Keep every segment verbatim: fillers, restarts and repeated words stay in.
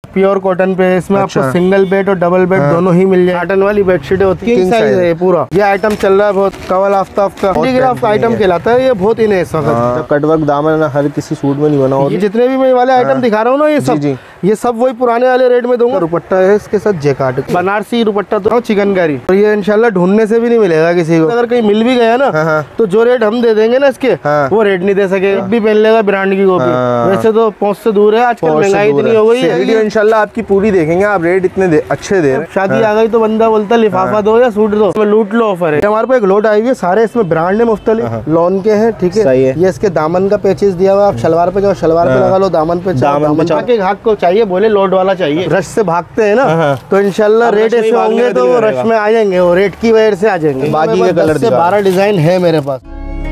Pure cotton पे। इसमें अच्छा। आपको सिंगल बेड और डबल बेड हाँ। दोनों ही मिल जाए। कॉटन वाली बेडशीट होती है, किंग साइज है पूरा। ये आइटम चल रहा है बहुत, कवल आफ्ताब का हैंडीक्राफ्ट आइटम कहलाता है। ये बहुत इन है इस वक्त। कटवर्क दामन हर किसी सूट में नहीं बना होगा। ये जितने भी मैं वाले आइटम दिखा रहा हूँ ना, ये सब ये सब वही पुराने वाले रेट में दूंगा। दुपट्टा है इसके साथ जैकार्ड बनारसी दुपट्टा तो चिकनकारी, और ये इंशाल्लाह ढूंढने से भी नहीं मिलेगा किसी को। अगर कहीं मिल भी गया ना तो जो रेट हम दे देंगे ना इसके, वो रेट नहीं दे सके। भी पहन लेगा ब्रांड की कॉपी। वैसे तो पहुंच से दूर है, आजकल महंगाई इतनी हो गई है। वीडियो इंशाल्लाह आपकी पूरी देखेंगे, आप रेट इतने दे, अच्छे दे रहे हैं। शादी आ गई तो बंदा बोलता है लिफाफा दो या सूट दो, लूट लो ऑफर है। हमारे पास एक लोट आई हुई है, सारे इसमें ब्रांड है, मुख्तलिफ लॉन के हैं। ठीक है, ये इसके दामन का पेचेस दिया हुआ है। आप शलवार पे जाओ, शलवार पे लगा लो, दामन पे दामन पे घाट को चाहिए बोले लोट वाला चाहिए। रश से भागते हैं ना तो इंशाल्लाह रेट ऐसे होंगे तो वो रश में आ जाएंगे, वो रेट की वजह से आ जाएंगे। बाकी के कलर से बारह डिजाइन है मेरे पास।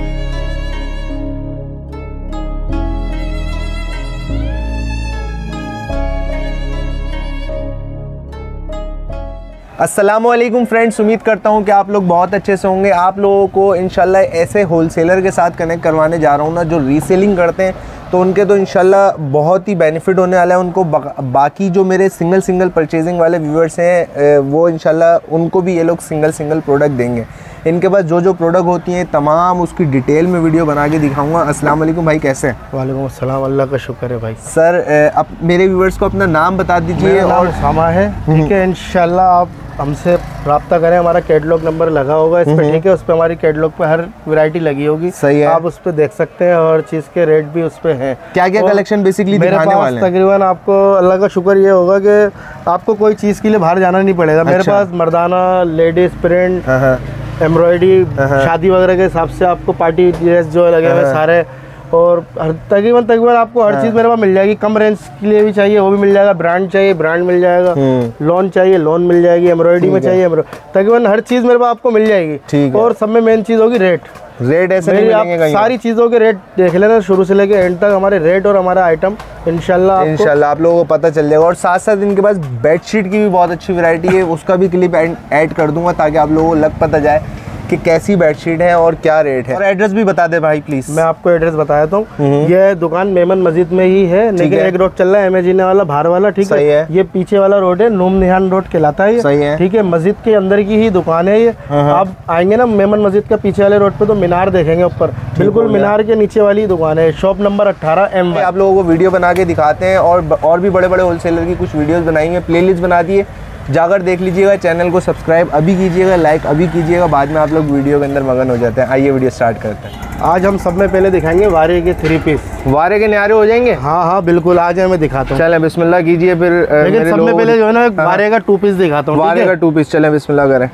अस्सलामुअलैकुम फ्रेंड्स, उम्मीद करता हूं कि आप लोग बहुत अच्छे से होंगे। आप लोगों को इंशाल्लाह ऐसे होलसेलर के साथ कनेक्ट करवाने जा रहा हूं ना, जो रीसेलिंग करते हैं, तो उनके तो इंशाल्लाह बहुत ही बेनिफिट होने वाला है उनको। बाकी जो मेरे सिंगल सिंगल परचेजिंग वाले व्यूअर्स हैं, वो इंशाल्लाह उनको भी ये लोग सिंगल सिंगल प्रोडक्ट देंगे। इनके पास जो जो प्रोडक्ट होती हैं तमाम उसकी डिटेल में वीडियो बना के दिखाऊंगा। अस्सलाम वालेकुम भाई, कैसे हैं? वालेकुम अस्सलाम, अल्लाह का शुक्र है भाई। सर अब मेरे व्यूअर्स को अपना नाम बता दीजिए। और सामा है, ठीक है, इंशाल्लाह आप हमसे रब्ता करें, हमारा कैटलॉग नंबर लगा होगा इस पे, ठीक है। उस पे हमारी कैटलॉग पे हर वैरायटी लगी होगी, सही है। आप उस पे देख सकते हैं और चीज़ के रेट भी उस पे हैं। क्या क्या कलेक्शन बेसिकली दिखाने वाले हैं? तकरीबन आपको अल्लाह का शुक्र ये होगा कि आपको कोई चीज़ के लिए बाहर जाना नहीं पड़ेगा। मेरे पास मर्दाना, लेडीज प्रिंट, एम्ब्रॉयडरी, शादी वगैरह के हिसाब से आपको पार्टी ड्रेस जो लगे हुए सारे, और तकरीबन तकरीबन आपको हर चीज़ मेरे पास मिल जाएगी। कम रेंज के लिए भी चाहिए वो भी मिल जाएगा, ब्रांड चाहिए ब्रांड मिल जाएगा, लोन चाहिए लोन मिल जाएगी, एम्ब्रॉयडरी में चाहिए तकरीबन हर चीज़ मेरे पास आपको मिल जाएगी। और सब में मेन चीज़ होगी रेट। रेट ऐसे नहीं मिलेंगे कहीं। सारी चीज़ों के रेट देख लेना शुरू से लेके एंड तक, हमारे रेट और हमारा आइटम इंशाल्लाह इंशाल्लाह आप लोगों को पता चल जाएगा। और साथ साथ इनके पास बेडशीट की भी बहुत अच्छी वैरायटी है, उसका भी क्लिप ऐड कर दूंगा ताकि आप लोगों को लग पता जाए कि कैसी बेडशीट है और क्या रेट है। और एड्रेस भी बता दे भाई प्लीज। मैं आपको एड्रेस बता देता हूँ। ये दुकान मेमन मस्जिद में ही है, लेकिन एक रोड चल रहा है एमेजीने वाला बाहर वाला, ठीक है? है ये पीछे वाला रोड है, नूम निहान रोड कहलाता है, सही है, ठीक है। मस्जिद के अंदर की ही दुकान है ये। आप आएंगे ना मेमन मस्जिद के पीछे वाले रोड पे तो मीनार देखेंगे ऊपर, बिल्कुल मीनार के नीचे वाली दुकान है, शॉप नंबर अट्ठारह एम। आप लोगों को वीडियो बना के दिखाते हैं और और भी बड़े बड़े होलसेलर की कुछ वीडियोस बनाएंगे, प्लेलिस्ट बना दिए, जाकर देख लीजिएगा। चैनल को सब्सक्राइब अभी कीजिएगा, लाइक अभी कीजिएगा, बाद में आप लोग वीडियो के अंदर मगन हो जाते हैं। आइए वीडियो स्टार्ट करते हैं। आज हम सब में पहले दिखाएंगे वारे के थ्री पीस। वारे के न्यारे हो जाएंगे? हाँ हाँ बिल्कुल, आज मैं दिखाता हूँ। चलें बिस्मिल्लाह कीजिए फिर। लेकिन सब में पहले जो है ना वारे का टू पीस दिखाता हूँ। वारे का टू पीस, चलें बिस्मिल्लाह करें।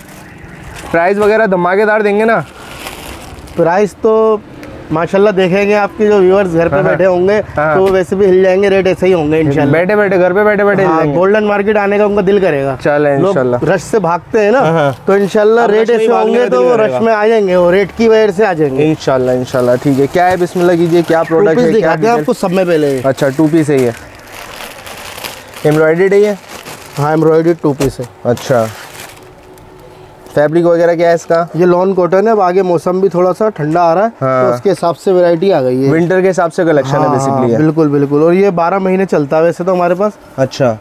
प्राइस वगैरह धमाकेदार देंगे ना? प्राइस तो माशाल्लाह देखेंगे, आपके जो व्यूअर्स घर पे बैठे होंगे तो वैसे भी हिल जाएंगे, रेट ऐसे ही होंगे इंशाल्लाह। बैठे बैठे घर पे बैठे बैठे गोल्डन मार्केट आने का उनका दिल करेगा। चले इंशाल्लाह। रश से भागते हैं ना तो इंशाल्लाह रेट ऐसे होंगे तो वो रश में आ जाएंगे, वो रेट की वजह से आ जाएंगे इंशाल्लाह। इंशाल्लाह ठीक है। क्या है बिस्मिल्लाह कीजिए, क्या प्रोडक्ट है? दिखाते हैं आपको सब में पहले। अच्छा टू पीस है ये, एम्ब्रॉयडर्ड है ये? हाँ एम्ब्रॉयडरी टू पीस है। अच्छा फैब्रिक वगैरह क्या है इसका? ये लॉन कॉटन है। अब आगे मौसम भी थोड़ा सा ठंडा आ रहा है, हाँ। तो उसके हिसाब से वैरायटी आ गई है, विंटर के हिसाब से कलेक्शन है बेसिकली है। बिल्कुल बिल्कुल। और ये बारह महीने चलता है वैसे तो हमारे पास। अच्छा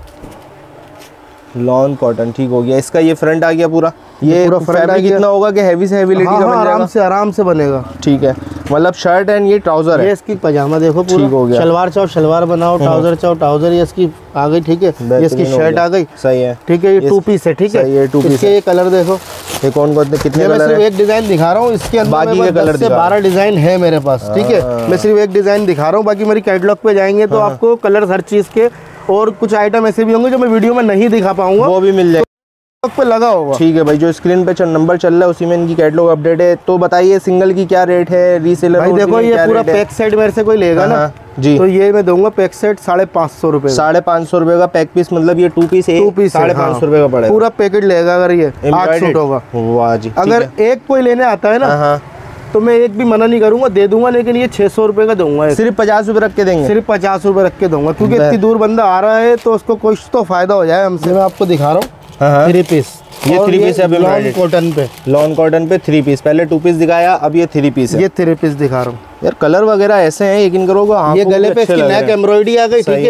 लॉन कॉटन, ठीक हो गया। इसका ये फ्रंट आ गया पूरा। ये पूरा फैब्रिक कितना होगा कि हैवी से हैवी लेडी हाँ, का बन जाएगा? आराम से आराम से बनेगा, ठीक है। मतलब शर्ट एंड ये ट्राउजर है। ये इसकी पजामा देखो पूरा, ठीक हो गया। शलवार चाहो शलवार बनाओ, ट्राउजर चाहो ट्राउजर, ये इसकी आ गई, ठीक है। ये इसकी शर्ट आ गई, सही है, ठीक है। ये टू पीस है, ठीक है। ये टू पीस है। ये कलर देखो, ये कौन कौन कितने कलर है? एक डिजाइन दिखा रहा हूँ, इसके अंदर बाकी के कलर से बारह डिजाइन है मेरे पास, ठीक है। मैं सिर्फ एक डिजाइन दिखा रहा हूँ, बाकी मेरी कैटलॉग पे जाएंगे तो आपको कलर हर चीज के और कुछ आइटम ऐसे भी होंगे जो मैं वीडियो में नहीं दिखा पाऊंगा, वो भी मिल जाएगा पे लगा होगा, ठीक है भाई। जो स्क्रीन पे नंबर चल रहा है उसी में इनकी कैटलॉग अपडेट है। तो बताइए सिंगल की क्या रेट है? रीसेलर भाई देखो ये पूरा पैक सेट मेरे से कोई लेगा ना जी, तो ये मैं दूंगा पैक सेट साढ़े पाँच सौ रुपए साढ़े पाँच सौ रुपए का पैक पीस, मतलब ये टू पीस टू पीस साढ़े पाँच सौ रुपए का पड़ेगा। पूरा पैकेट लेगा अगर ये आठ सूट होगा। वाह जी। अगर एक कोई लेने आता है ना तो मैं एक भी मना नहीं करूंगा, दे दूंगा, लेकिन ये छह सौ रुपए का दूंगा। सिर्फ पचास रुपए रख के देंगे? सिर्फ पचास रुपए रख के दूंगा, क्योंकि इतनी दूर बंदा आ रहा है तो उसको कुछ तो फायदा हो जाए हमसे। मैं आपको दिखा रहा हूँ थ्री पीस। ये थ्री पीस है लॉन कॉटन पे, लॉन कॉटन पे थ्री पीस। पहले टू पीस दिखाया, अब ये थ्री पीस है। ये थ्री पीस दिखा रहा हूँ यार। कलर वगैरह ऐसे हैं, यकीन करोगे। ये गले पे इसकी नेक एम्ब्रॉयडरी आ गई, ठीक है।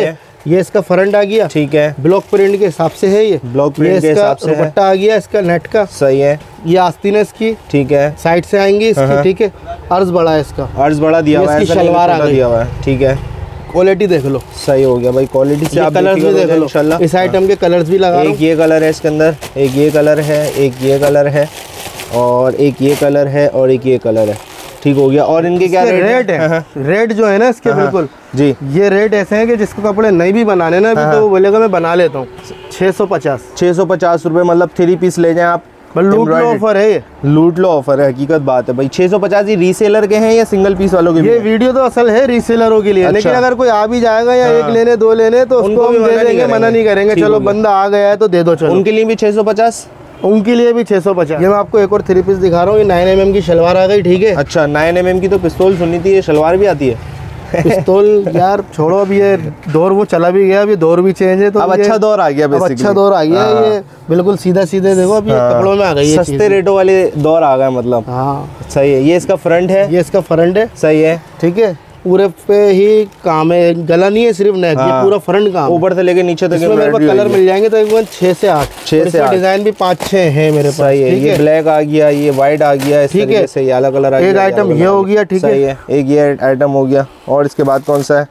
ये इसका फ्रंट आ गया, ठीक है, ब्लॉक प्रिंट के हिसाब से है ये, ब्लॉक प्रिंट के हिसाब से है। दुपट्टा आ गया इसका नेट का, सही है, ये आस्तीन है इसकी, ठीक है, साइड से आएंगी इसकी, ठीक है, अर्ज बड़ा है इसका, अर्ज बड़ा दिया हुआ है, इसकी शलवार आ गई, दिया हुआ है, ठीक है, क्वालिटी देख लो, सही हो गया भाई, क्वालिटी से आप कलर्स भी देख लो इंशाल्लाह। इस आइटम के कलर्स भी लगा, एक ये कलर है इसके अंदर, एक ये कलर है, एक ये कलर है, और एक ये कलर है, और एक ये कलर है, ठीक हो गया। और इनके क्या रेट है? रेट जो है ना इसके बिल्कुल जी, ये रेट ऐसे हैं कि जिसको कपड़े नहीं भी बनाने ना अभी तो वो बोलेगा मैं बना लेता हूँ। छः सौ पचास छः सौ पचास रुपये, मतलब थ्री पीस ले जाएं आप, लूट लो ऑफर है ये, लूट लो ऑफर है, हकीकत बात है भाई। छः सौ पचास ये रीसेलर के हैं या सिंगल पीस वालों के? ये वीडियो तो असल है रीसेलरों के लिए, अच्छा। लेकिन अगर कोई आ भी जाएगा या एक लेने दो लेने तो उसको हम दे देंगे, मना नहीं करेंगे, चलो बंदा आ गया है तो दे दो, चलो। उनके लिए भी छः सौ पचास, उनके लिए भी छः सौ पचास। ये मैं आपको एक और थ्री पीस दिखा रहा हूँ, ये नाइन एम एम की शलवार आ गई, ठीक है। अच्छा, नाइन एम एम की तो पिस्तौल सुनी थी, ये शलवार भी आती है? पिस्तौल यार छोड़ो, अभी ये दौर वो चला भी गया, अभी दौर भी चेंज है, तो अब अच्छा दौर आ गया, अब अच्छा दौर आ गया है, ये बिल्कुल सीधा सीधे देखो अभी कपड़ों में आ गई है, सस्ते रेटों वाले दौर आ गया मतलब। हाँ सही है, ये इसका फ्रंट है, ये इसका फ्रंट है, सही है, ठीक है, पूरे पे ही काम है, गला नहीं है सिर्फ नेक, ये पूरा फ्रंट काम, ऊपर से लेके नीचे तक इसमें मेरे पास कलर मिल जाएंगे तकरीबन छः से आठ, छः से आठ डिजाइन भी पाँच छः हैं मेरे पास, सही है। ठीक ये है, ब्लैक आ गया, ये वाइट आ गया, इस ठीक तरीके से ये अलग कलर आ गया, एक आइटम ये हो गया, ठीक है, सही है, एक ये आइटम हो गया। और इसके बाद कौन सा है?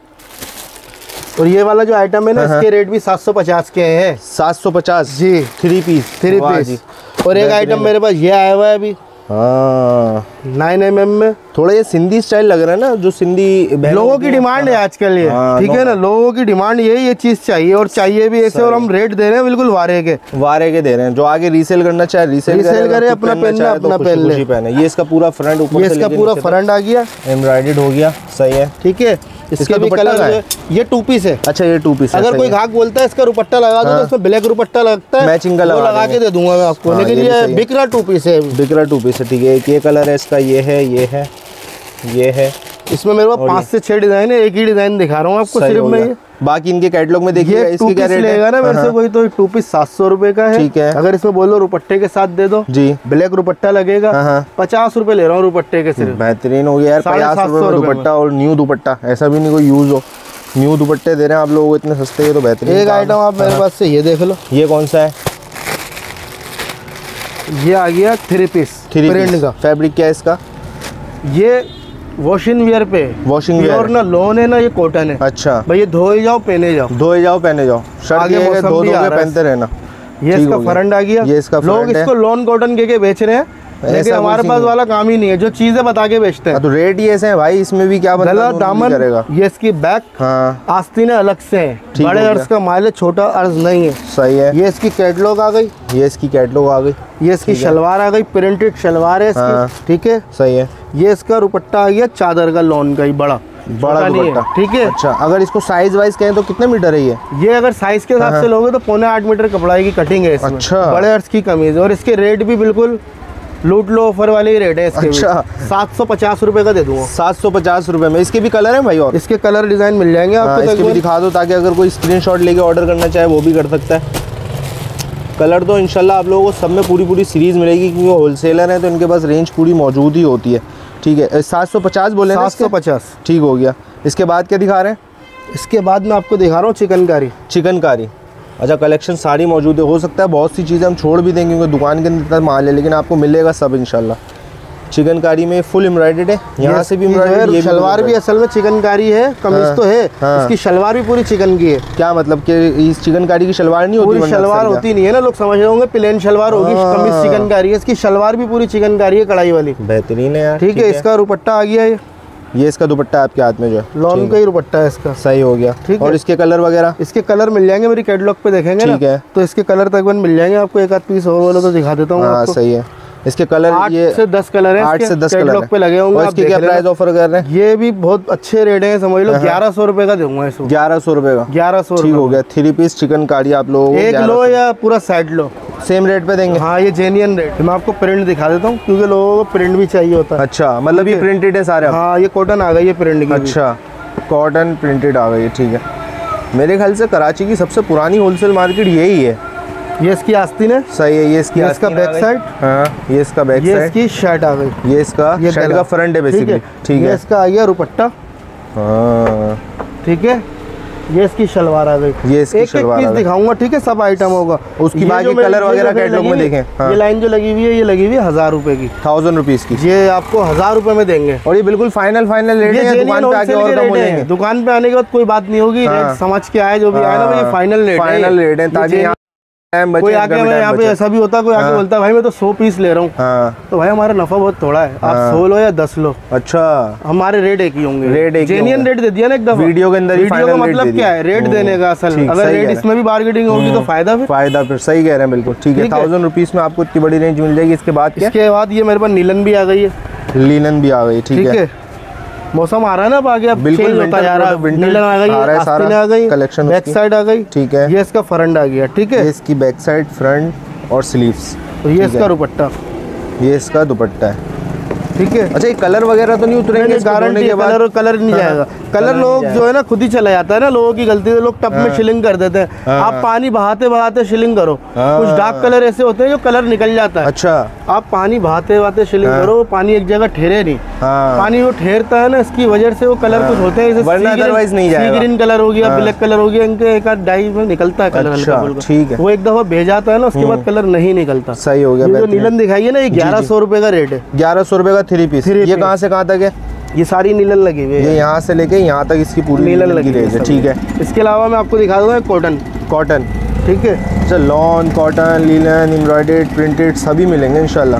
और ये वाला जो आइटम है ना इसके रेट भी सात सौ पचास के हैं, सात सौ पचास जी, थ्री पीस, थ्री पीस। और एक आइटम मेरे पास ये आया हुआ है अभी, हाँ, नाइन एम एम में, थोड़ा ये सिंधी स्टाइल लग रहा है ना, जो सिंधी लोगों की डिमांड है आजकल ये, ठीक है ना, लोगों की डिमांड ये ये चीज चाहिए और चाहिए भी ऐसे, और हम रेट दे रहे हैं बिल्कुल वारे के, वारे के दे रहे हैं। जो आगे रीसेल करना चाहे रीसेल रीसेल करे, अपना पहनना अपना पहन ले, पहने। ये इसका पूरा फ्रंट ऊपर ये इसका पूरा फ्रंट आ गया, एम्ब्रॉयडर्ड हो गया, सही है, ठीक है। इसका भी कलर है, ये टू पीस है। अच्छा, ये टू पीस है। अगर कोई ग्राहक बोलता है इसका दुपट्टा लगा दो तो इसमें ब्लैक दुपट्टा लगता है, मैचिंग का लगा लगा के दे दूंगा मैं आपको, लेकिन ये बिकरा टू पीस है, बिकरा टू पीस है, ठीक है। एक ये कलर है इसका, ये है, ये है, ये है। इसमें मेरे पास पाँच से छह डिजाइन है, एक ही डिजाइन दिखा रहा हूँ आपको सिर्फ मैं, ये बाकी इनके कैटलॉग में देखिए इसकी क्या रेट लेगा ना मेरे से कोई, तो टू पीस सात सौ रुपए का है, ठीक है। अगर इसमें बोलो दुपट्टे के साथ दे दो जी, ब्लैक दुपट्टा लगेगा, पचास रुपए ले रहा हूँ दुपट्टे के सिर्फ, बेहतरीन हो गया यार, पचास रुपए दुपट्टा, और न्यू दुपट्टा, ऐसा भी नहीं कोई यूज हो, न्यू दुपट्टे दे रहे हैं आप लोगों को इतने सस्ते के, तो बेहतरीन। एक आइटम आप मेरे पास से ये देख लो, ये कौन सा है? ये आ गया थ्री पीस, थ्री प्रिंट का। फैब्रिक क्या है इसका? ये वॉशिंग वियर पे, वॉशिंग वियर और ना लोन है ना ये कॉटन है। अच्छा भाई ये धोए जाओ पहने जाओ, धोए जाओ पहने जाओ, शर्ट ये है, धो धो के पहनते रहना। ये इसका फ्रंट आ गया, ये इसका लोग इसको लोन कॉटन के के बेच रहे हैं, लेकिन हमारे पास वाला काम ही नहीं है, जो चीजें बता के बेचते हैं। तो रेट ही ऐसे है भाई, इसमें भी क्या गला दामन करेगा। ये इसकी बैक, हाँ, आस्तीनें अलग से हैं, बड़े अर्ज का माल है, छोटा अर्ज नहीं है, सही है। ये इसकी कैटलॉग आ गई, ये इसकी कैटलॉग आ गई, ये इसकी शलवार आ गई, प्रिंटेड शलवार है इसकी, ठीक है, सही है। ये इसका दुपट्टा आ गया चादर का लोन का ही, बड़ा बड़ा दुपट्टा, ठीक है। अच्छा, अगर इसको साइज वाइज कहें तो कितने मीटर है ये? ये अगर साइज के हिसाब से लोगे तो पौने आठ मीटर कपड़ाई की कटिंग है इसमें, अच्छा, बड़े अर्ज की कमीज है, और इसके रेट भी बिल्कुल लूट लो ऑफर वाले ही रेट है इसके। अच्छा, सात सौ पचास रुपए का दे दूंगा, सात सौ पचास रुपए में। इसके भी कलर है भाई, और इसके कलर डिजाइन मिल जाएंगे आपको, हाँ, इसके भी दिखा दो ताकि अगर कोई स्क्रीनशॉट लेके ऑर्डर करना चाहे वो भी कर सकता है। कलर तो इंशाल्लाह आप लोगों को सब में पूरी पूरी सीरीज मिलेगी, क्योंकि वो होलसेलर है तो इनके पास रेंज पूरी मौजूद ही होती है, ठीक है। सात सौ पचास बोले, सात सौ पचास, ठीक हो गया। इसके बाद क्या दिखा रहे हैं? इसके बाद मैं आपको दिखा रहा हूँ चिकनकारी। चिकनकारी, अच्छा, कलेक्शन सारी मौजूद है। हो सकता है बहुत सी चीज़ें हम छोड़ भी देंगे क्योंकि दुकान के अंदर माल है, लेकिन आपको मिलेगा सब इंशाल्लाह। चिकनकारी में फुल एम्ब्रॉयडर्ड है, यहाँ से भी एम्ब्रॉयडर्ड, शलवार भी असल में चिकनकारी है, कमीज तो है, इसकी शलवार भी पूरी चिकन की है। क्या मतलब कि इस चिकनकारी की शलवार नहीं होती? पूरी शलवार होती नहीं है ना, लोग समझ रहे होंगे प्लेन शलवार होगी, कमीज चिकनकारी है, इसकी शलवार भी पूरी चिकनकारी है, कढ़ाई वाली, बेहतरीन है यार, ठीक है। इसका दुपट्टा आ गया, ये ये इसका दुपट्टा आपके हाथ में जो है लॉन का ही दुपट्टा है इसका, सही हो गया, ठीक है। और इसके कलर वगैरह? इसके कलर मिल जाएंगे, मेरी कैटलॉग पे देखेंगे ना, ठीक है, तो इसके कलर तकरीबन मिल जाएंगे आपको, एक आध पीस और वाला तो दिखा देता हूँ आपको। सही है। इसके कलर ये से दस कलर है, आठ से दस कलर पे लगे होंगे। इसके क्या प्राइस ऑफर कर रहे हैं? ये भी बहुत अच्छे रेट है, समझ लो ग्यारह सौ रुपए का दूंगा इसको, ग्यारह सौ रुपए का, ग्यारह सौ, ठीक हो गया। थ्री पीस चिकनकारी आप लोग एक लो या पूरा सेट लो, सेम रेट पे देंगे? हाँ, ये जेन्युइन रेट। मैं आपको प्रिंट दिखा देता हूँ क्योंकि लोगों को प्रिंट भी चाहिए होता है। अच्छा, मतलब ये प्रिंटेड है सारे? हाँ, ये कॉटन आ गई है प्रिंट की। अच्छा, कॉटन प्रिंटेड आ गई है, ठीक है। मेरे ख्याल से कराची की सबसे पुरानी होलसेल मार्केट यही है। ये इसकी आस्तीन है, सही है। ये इसकी ये इसका बैक साइड, हाँ, ये इसका बैक साइड, ये इसकी शर्ट आ गई, ये इसका ये शर्ट का फ्रंट है बेसिकली, ठीक है। ये इसका आ गया दुपट्टा, हाँ, ठीक है। ये इसकी शलवार आ गई। ये इसकी एक शलवार एक पीस दिखाऊंगा, ठीक है, सब आइटम होगा। उसकी बाकी कलर वगैरह कैटलॉग में देखें। हाँ। ये लाइन जो लगी हुई है ये लगी हुई है हजार रुपए की, थाउजेंड रुपीज की। ये आपको हजार रुपए में देंगे। और ये बिल्कुल फाइनल फाइनल रेट है, दुकान पे आके और कम हो जाएंगे। दुकान पे आने के बाद कोई बात नहीं होगी, रेट समझ के आए जो भी आए ना भाई, फाइनल रेट है, फाइनल रेट है, ताकि कोई आके हमें यहाँ पे ऐसा भी होता है, कोई आके बोलता है भाई मैं तो सौ पीस ले रहा हूँ, हाँ। तो भाई हमारा नफा बहुत थोड़ा है, आप सौ लो या दस लो, अच्छा हमारे रेट एक ही होंगे। रेट एक जेन्युइन रेट दे दिया ना एकदम वीडियो के अंदर ही। वीडियो का मतलब क्या है, रेट देने का असल। ठीक, अगर रेट इसमें भी बार्गेनिंग होगी तो फायदा फिर फायदा फिर सही कह रहे हैं बिल्कुल। ठीक है, थाउजेंड रुपीज में आपको इतनी बड़ी रेंज मिल जाएगी। इसके बाद इसके बाद ये मेरे पास नीलन भी आ गई है, लीलन भी आ गई। ठीक है, मौसम आ रहा है ना, अब आगे अब बिल्कुल चेंज होता जा रहा है। नीलन आ गई, आस्तीन आ गई, कलेक्शन बैक साइड आ गई। ठीक है, ये इसका फ्रंट आ गया। ठीक है, इसकी बैक साइड, फ्रंट और स्लीव्स। ये इसका दुपट्टा, ये इसका दुपट्टा है। ठीक है। अच्छा, ये कलर वगैरह तो नहीं उतरेंगे? गारंटी के बाद कलर कलर नहीं जाएगा। कलर लोग जो है ना खुद ही चला जाता है ना, लोगों की गलती से लोग टब में शिलिंग कर देते हैं। आप पानी बहाते बहाते शिलिंग करो, कुछ डार्क कलर ऐसे होते हैं जो कलर निकल जाता है। अच्छा, आप पानी बहाते बहाते शिलिंग करो, वो पानी एक जगह ठहरे नहीं। पानी वो ठहरता है ना, इसकी वजह से वो कलर कुछ होते हैं, जैसे ग्रीन कलर हो गया, ब्लैक कलर हो गया, इनके एक आध डाई में निकलता है कलर। ठीक है, वो एक दफा भेजाता है ना, उसके बाद कलर नहीं निकलता। सही हो गया। जो नीलन दिखाई है ना, ये ग्यारह सौ रुपए का रेट है। ग्यारह सौ रुपए का थ्री पीस। ये कहाँ से कहाँ तक है? ये सारी नीलन लगी हुई है, ये यहाँ से लेके यहाँ तक इसकी पूरी नीलन लगी रेंज है। ठीक है, इसके अलावा मैं आपको दिखा दूंगा कॉटन। कॉटन, ठीक है। अच्छा, lawn, cotton, linen, embroidered, printed सभी मिलेंगे इंशाल्लाह।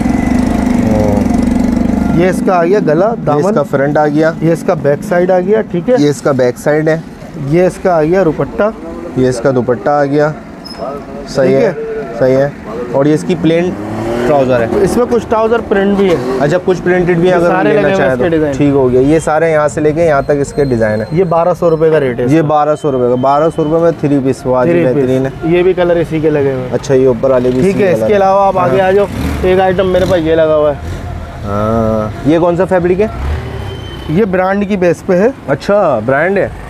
ये इसका आ गया गला, दामन, ये इसका फ्रंट आ गया, ये इसका बैक साइड आ गया। ठीक है, ये इसका बैक साइड है, ये इसका आ गया दुपट्टा, ये इसका दुपट्टा आ गया। सही है, सही है। और ये इसकी प्लेन ट्राउजर है, इसमें कुछ ट्राउजर प्रिंट भी है। अच्छा, कुछ प्रिंटेड भी अगर लेना चाहे तो ठीक हो गया। ये सारे यहाँ से लेके यहाँ तक इसके डिजाइन है। ये बारह सौ रुपए का रेट है। ये बारह सौ रुपए का, बारह सौ रुपए में थ्री पीस बेहतरीन है। ये भी कलर इसी के लगे हुए हैं। अच्छा, ये ऊपर वाले भी। ठीक है, इसके अलावा आप आगे आ जाओ, एक आइटम मेरे पास ये लगा हुआ है। हाँ, ये कौन सा फैब्रिक है? ये ब्रांड की बेस पे है। अच्छा, ब्रांड है।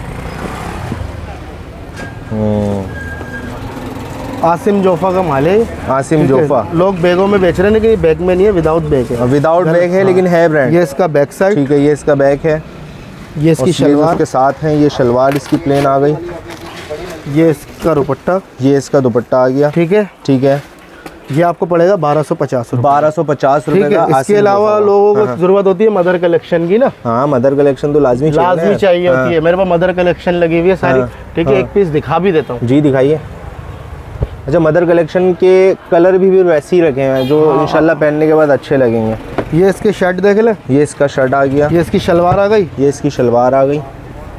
आसिम जोफा का माल है। आसिम जोफा लोग बैगों में बेच रहे हैं, लेकिन ये बैग में नहीं है, विदाउट बैग है। विदाउट बैग है, लेकिन है ब्रांड। ये इसका बैक साइड। ठीक है, ये इसका बैक है। ये इसकी शलवार के साथ है। ये शलवार इसकी प्लेन आ गई। ये इसका दुपट्टा, ये इसका दुपट्टा आ गया। ठीक है, ठीक है। ये आपको पड़ेगा बारह सौ पचास रुपये। बारह सौ पचास रुपये का। इसके अलावा लोगों को जरूरत होती है मदर कलेक्शन की ना। हाँ, मदर कलेक्शन तो लाजमी लाजमी चाहिए होती है। मेरे पास मदर कलेक्शन लगी हुई है सारी। ठीक है, एक पीस दिखा भी देता हूँ। जी, दिखाइए। अच्छा, मदर कलेक्शन के कलर भी, भी वैसे ही रखे हैं जो हाँ। इंशाल्लाह पहनने के बाद अच्छे लगेंगे। ये इसके शर्ट देख ले, ये इसका शर्ट आ गया। ये इसकी शलवार आ गई, ये इसकी शलवार आ गई।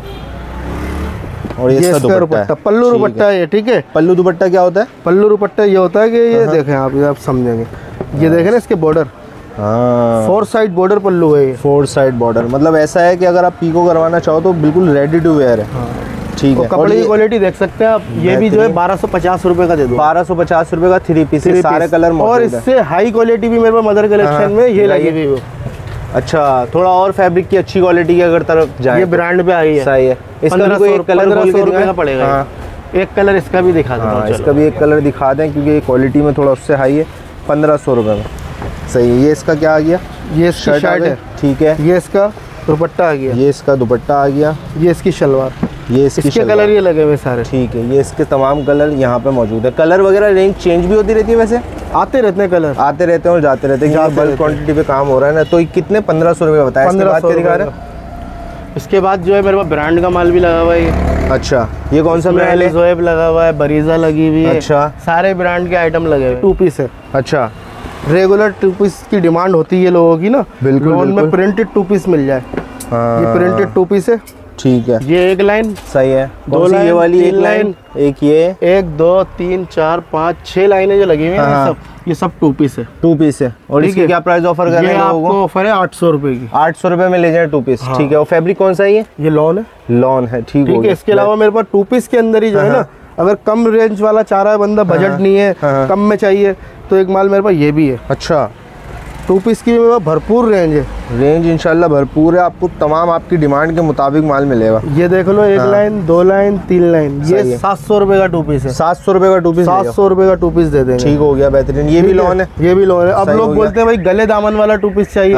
और ये, ये इसका दुपट्टा, पल्लू दुपट्टा है ये। ठीक है, पल्लू दुपट्टा क्या होता है? पल्लू दुपट्टा ये होता है कि ये देखें आप, आप समझेंगे। ये देखें ना इसके बॉर्डर, हाँ, फोर साइड बॉर्डर पल्लू है ये। फोर साइड बॉर्डर मतलब ऐसा है कि अगर आप पीको करवाना चाहो तो बिल्कुल रेडी टू वेयर है। ठीक है, कपड़े की क्वालिटी देख सकते हैं आप। ये भी जो है बारह सौ पचास रुपए का दे दो। बारह सौ पचास रुपए का थ्री पीस, सारे कलर मौजूद है। और इससे हाई क्वालिटी भी मेरे पास मदर कलेक्शन में ये लगी हुई है। अच्छा, थोड़ा और फैब्रिक की अच्छी क्वालिटी की अगर तरफ जाए, ये ब्रांड पे आई है। सही है। इसका भी कोई एक कलर खोल के दिखाना पड़ेगा। हाँ। एक कलर इसका भी दिखा देता हूं। इसका भी एक कलर दिखा दें क्योंकि क्वालिटी में थोड़ा उससे हाई है। पंद्रह सौ रुपए में। सही है। ये इसका क्या आ गया? ये शर्ट है। ठीक है। ये इसका दुपट्टा आ गया। ये इसका दुपट्टा आ गया। ये इसकी शलवार। ये इसकी इसके कलर ये लगे हुए सारे। ठीक है, ये इसके तमाम कलर यहाँ पे मौजूद है। कलर वगैरह रेंज चेंज भी होती रहती है? वैसे आते रहते हैं कलर, आते रहते हैं और जाते रहते हैं। बल्क क्वांटिटी पे काम हो रहा है ना, तो कितने पंद्रह सौ रुपये बताया। पंद्रह सौ दिखा रहे। इसके बाद जो है मेरे पास ब्रांड का माल भी लगा हुआ है। अच्छा, ये कौन सा ब्रांड है? ज़ोएब लगा हुआ है, बरीजा लगी हुई है। अच्छा, सारे ब्रांड के आइटम लगे हुए। टू पीस है। अच्छा, रेगुलर टू पीस की डिमांड होती है लोगों की ना। बिल्कुल, लोन में प्रिंटेड टू पीस मिल जाए। ये प्रिंटेड टू पीस है। ठीक है। ये एक लाइन सही है। दो लाइन, ये वाली एक लाइन, एक ये, एक दो तीन चार पाँच छह लाइनें जो लगी हुई हैं, ये सब ये सब टू पीस है। टू पीस है। और इसकी क्या प्राइस ऑफर कर रहे हैं लोगों को? ऑफर है आठ सौ रुपए की। आठ सौ रुपए में ले जाए टू पीस। ठीक है। और फैब्रिक कौन सा है ये? ये लॉन है। लॉन है। ठीक है। इसके अलावा मेरे पास टू पीस के अंदर ही जो है ना, अगर कम रेंज वाला चाह रहा है बंदा, बजट नहीं है, कम में चाहिए, तो एक माल मेरे पास ये भी है। अच्छा, टू पीस की भी भरपूर रेंज है। रेंज इंशाल्लाह भरपूर है। आपको तमाम आपकी डिमांड के मुताबिक माल मिलेगा। ये देख लो, एक हाँ। लाइन, दो लाइन, तीन लाइन। ये सात सौ रुपए का टू पीस है। सात सौ रुपए का टू पीस। सात सौ रुपए का टू पीस दे देंगे। ठीक हो गया, बेहतरीन। ये भी लॉन है। ये भी लॉन है। अब लोग बोलते हैं भाई गले दामन वाला टू पीस चाहिए,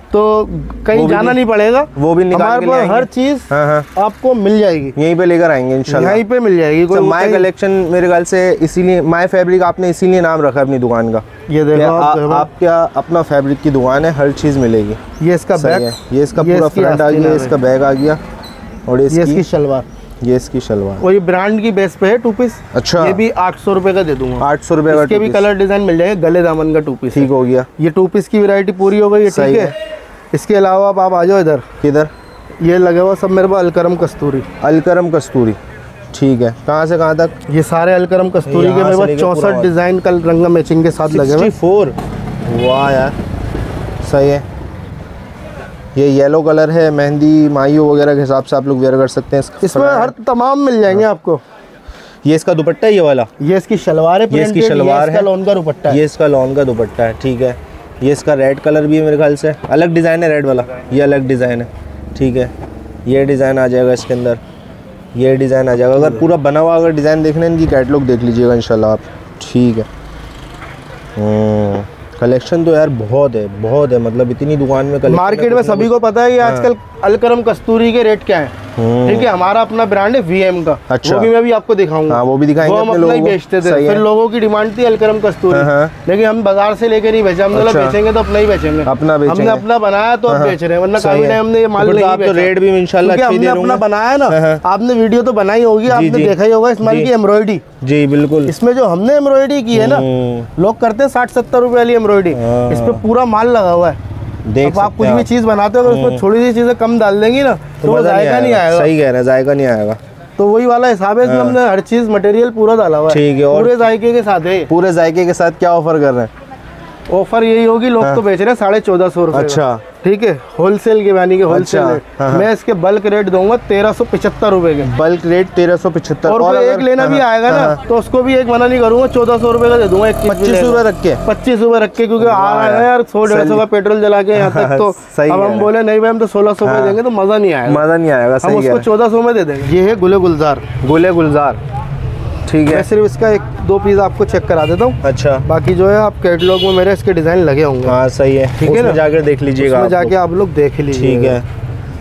तो कहीं जाना नहीं पड़ेगा, वो भी निकाल के ले आएंगे। हर चीज हाँ हाँ आपको मिल जाएगी, यहीं पे लेकर आएंगे इंशाल्लाह, यहीं पे मिल जाएगी। कोई माय कलेक्शन मेरे ख्याल से इसीलिए माय फैब्रिक आपने इसीलिए नाम रखा है अपनी दुकान का। ये देखो आप, आप, आप क्या अपना फैब्रिक की दुकान है, हर चीज मिलेगी। ये इसका बैग, ये इसका पूरा फ्रंट आ गया, इसका बैग आ गया, और ये इसकी शलवार, ये इसकी शलवार, और ये ब्रांड की बेस पे है टू पीस। अच्छा, ये भी आठ सौ रुपए का दे दूंगा। आठ सौ रुपए का, इसके भी कलर डिजाइन मिल जाएंगे, गले दामन का टू पीस। ठीक हो गया, ये टू पीस की वैरायटी पूरी हो गई है, ठीक है। इसके अलावा आप आ जाओ इधर, किधर ये लगे हुआ सब मेरे पास अलकरम कस्तूरी, अलकरम कस्तूरी, ठीक है। कहाँ से कहाँ तक? ये सारे अलकरम कस्तूरी के मेरे पास चौसठ डिजाइन कल रंग मैचिंग के साथ लगे हुए। फोर, वाह यार सही है। ये येलो कलर है, मेहंदी माइयो वगैरह के हिसाब से आप लोग वेयर कर सकते हैं। इसमें हर तमाम मिल जाएंगे आपको। ये इसका दुपट्टा है, ये वाला, ये इसकी शलवार है, ये इसकी शलवार है, लॉन का दुपट्टा है, ये इसका लॉन का दुपट्टा है, ठीक है। ये इसका रेड कलर भी है मेरे ख्याल से, अलग डिज़ाइन है रेड वाला, ये अलग डिज़ाइन है, ठीक है। ये डिज़ाइन आ जाएगा इसके अंदर, ये डिज़ाइन आ जाएगा। अगर पूरा बना हुआ अगर डिज़ाइन देखना है इनकी कैटलॉग देख लीजिएगा इंशाल्लाह आप, ठीक है। कलेक्शन तो यार बहुत है, बहुत है, मतलब इतनी दुकान में मार्केट में सभी को पता है कि आजकल अलकरम कस्तूरी के रेट क्या है, ठीक है। हमारा अपना ब्रांड है वीएम का, अच्छा, वो भी मैं भी आपको दिखाऊंगा। हाँ, वो भी दिखाएंगे, वो हम अपना ही बेचते थे, फिर लोगों की डिमांड थी अलकरम कस्तूरी, लेकिन हम बाजार से लेके नहीं बेचे, हमने अच्छा, बेचेंगे तो अपना ही बेचेंगे, अपना बेचेंगे। हमने अपना बनाया तो अब बेच रहे हैं, वरना काफी टाइम हमने ये माल नहीं बेचा। रेट भी इंशाल्लाह अच्छी दे रहे होंगे। हमने अपना बनाया ना, आपने वीडियो तो बनाई होगी, आपने देखा ही होगा इस माल की एम्ब्रॉयडरी। जी बिल्कुल, इसमें जो हमने एम्ब्रॉयडरी की है ना, लोग करते हैं साठ सत्तर रुपए वाली एम्ब्रॉयडरी, इसमें पूरा माल लगा हुआ है। अब आप कुछ भी चीज बनाते हो अगर उसमें थोड़ी सी चीजें कम डाल देंगी ना तो वो जायका नहीं आएगा। सही कह रहे हैं, जायका नहीं आएगा। तो वही वाला हिसाब है, इसमें हमने हर चीज मटेरियल पूरा डाला हुआ है, ठीक है। और पूरे जायके के साथ है, पूरे जायके के साथ क्या ऑफर कर रहे हैं? ऑफर यही होगी, लोग तो बेच रहे हैं साढ़े चौदह सौ रुपए। अच्छा, ठीक है, होलसेल के यानी कि होलसेल रेट। मैं इसके बल्क रेट दूंगा तेरह सौ पचहत्तर रुपए के, बल्क रेट तेरह सौ पचहत्तर। और कोई एक लेना भी आएगा ना तो उसको भी एक मना नहीं करूंगा, चौदह सौ रुपए का दे दूंगा, पच्चीस रुपए रख के, पच्चीस रुपए रख के, क्योंकि आ रहा है यार सौ डेढ़ सौ का पेट्रोल जला के यहाँ तक, तो अब हम बोले नहीं भाई हम तो सोलह सौ में देंगे तो मजा नहीं आएगा, मजा नहीं आएगा, हम उसको चौदह सौ में दे देंगे। ये है गुले गुलजार, गुले गुलजार, ठीक है। मैं सिर्फ इसका एक दो पीस आपको चेक करा देता हूँ, अच्छा। बाकी जो है आप कैटलॉग में मेरे इसके डिजाइन लगे होंगे। हाँ सही है, ठीक है ना, जाकर देख लीजिएगा, उसमें जाके आप लोग देख लीजिए, ठीक है।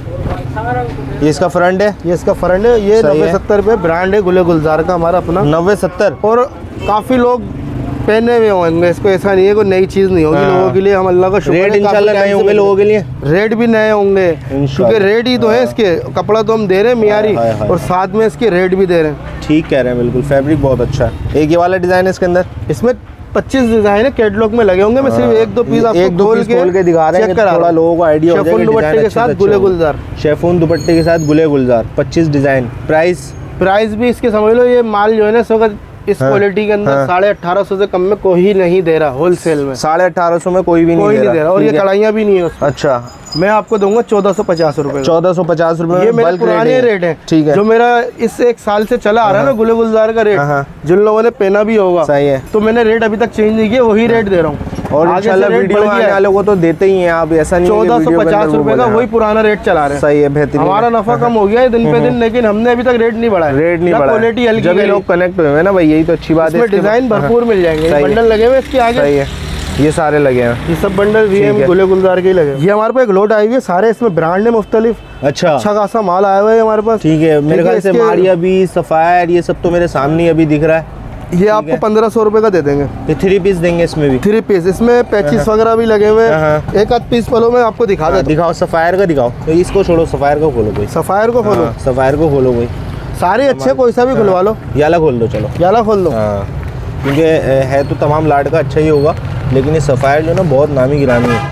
ये इसका फ्रंट है, ये इसका फ्रंट है, ये नब्बे सत्तर रुपये ब्रांड है गुले गुलजार का हमारा अपना, नब्बे सत्तर। और काफी लोग पहने हुए होंगे इसको, ऐसा नहीं है कोई नई चीज नहीं होगी लोगों के लिए, हम अल्लाह का शुक्र है। रेट इंशाल्लाह नए होंगे लोगों के लिए, रेट भी नए होंगे क्योंकि रेट ही तो है इसके, कपड़ा तो हम दे रहे हैं मियारी और साथ में इसके रेट भी दे रहे हैं। ठीक कह रहे हैं, बिल्कुल फैब्रिक बहुत अच्छा है। एक ये वाला डिजाइन है इसके अंदर, इसमें पच्चीस डिजाइन है, कैटलॉग में लगे होंगे, मैं सिर्फ एक दो पीस आपको एक दो खोल पीस के खोल के दिखा रहे हैं, थोड़ा लोगों को आइडिया हो जाएगा। शेफून दुपट्टे के साथ गुले गुलजार, शेफून दुपट्टे के साथ गुले गुलजार, पच्चीस डिजाइन। प्राइस प्राइस भी इसके समझ लो, ये माल जो है ना सौ इस क्वालिटी के अंदर साढ़े अठारह सौ से कम में कोई नहीं दे रहा, होलसेल में साढ़े अठारह सौ में कोई भी कोई नहीं नहीं दे रहा। और ये कढ़ाइयाँ भी नहीं है उसमें। अच्छा, मैं आपको दूंगा चौदह सौ पचास रुपए, चौदह सौ पचास रुपए। ये मेरे पुराने रेट है, ठीक है, जो मेरा इस एक साल से चला आ रहा है ना गुले गुलजार का रेट, जिन लोगों ने पहना भी होगा, सही है, तो मैंने रेट अभी तक चेंज नहीं किया, वही रेट दे रहा हूँ। और इंशाल्लाह वीडियो आने वालों को तो देते ही हैं आप, ऐसा नहीं चौदह सौ पचास रुपए का वही पुराना रेट चला रहे हैं। सही है, बेहतरीन। हमारा नफा कम हो गया है दिन पे दिन, लेकिन हमने अभी तक रेट नहीं बढ़ाया, रेट नहीं बढ़ाया, क्वालिटी हल्की, जब लोग कनेक्ट हुए ना भाई, यही तो अच्छी बात है। डिजाइन भरपूर मिल जाएंगे, बंडल लगे हुए इसके आगे, सही है, ये सारे लगे हैं, ये सब बंडल वीएम गुले गुलजार के ही लगे। ये हमारे पास एक लोड आई हुई है, सारे इसमें ब्रांड है मुख्तलिफ, अच्छा अच्छा खासा माल आया हुआ है हमारे पास, ठीक है। मेरे ख्याल से मारिया भी, सफायर, ये सब तो मेरे सामने अभी दिख रहा है। ये आपको पंद्रह सौ रुपए का दे देंगे, ये थ्री पीस देंगे इसमें भी, थ्री पीस, इसमें पैचेस वगैरह भी लगे हुए हैं। एक आध पीस पलो में आपको दिखा दे, दिखाओ सफायर का दिखाओ, तो इसको छोड़ो, सफायर को खोलो कोई, सफायर को खोलो, सफायर को खोलो कोई, सारे अच्छे, कोई सा भी खुलवा लो, याला खोल दो, चलो याला खोल दो, क्योंकि है तो तमाम लाट का अच्छा ही होगा, लेकिन ये सफायर जो ना बहुत नामी गिरामी है।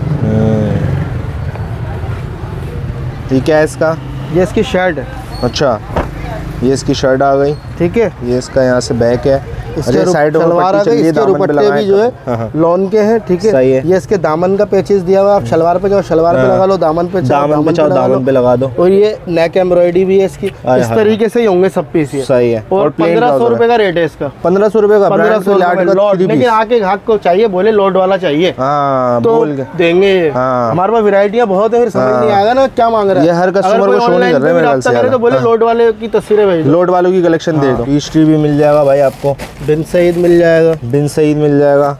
ठीक है, इसका ये इसकी शर्ट है, अच्छा ये इसकी शर्ट आ गई, ठीक है। ये इसका यहाँ से बैक है, इसके साइड सलवार आ गई, इसके दुपट्टे भी जो है लॉन के हैं, ठीक है। ये इसके दामन का पेचेस दिया हुआ है, आप शलवार पे जाओ शलवार पे लगा लो, दामन पे चाहो दामन पे चाहो दामन पे लगा दो, और ये नेक एम्ब्रॉयडरी भी है इसकी, इस तरीके से ही होंगे सब पीस, ये सही है। और पंद्रह सौ रुपए का रेट है इसका, पंद्रह सौ रुपए का, पंद्रह सौ लॉट, लेकिन आके घाक को चाहिए, बोले लोड वाला चाहिए तो देंगे। हमारे पास वैरायटियां बहुत है, फिर समझ नहीं आएगा ना क्या मांग रहा है, ये हर कस्टमर को शो नहीं कर रहे हैं, तो बोले लोड वाले की तस्वीरें भेज दो, लोड वालों की कलेक्शन दे दो। हिस्ट्री भी मिल जाएगा भाई आपको, बिन सईद मिल जाएगा, बिन सईद मिल जाएगा,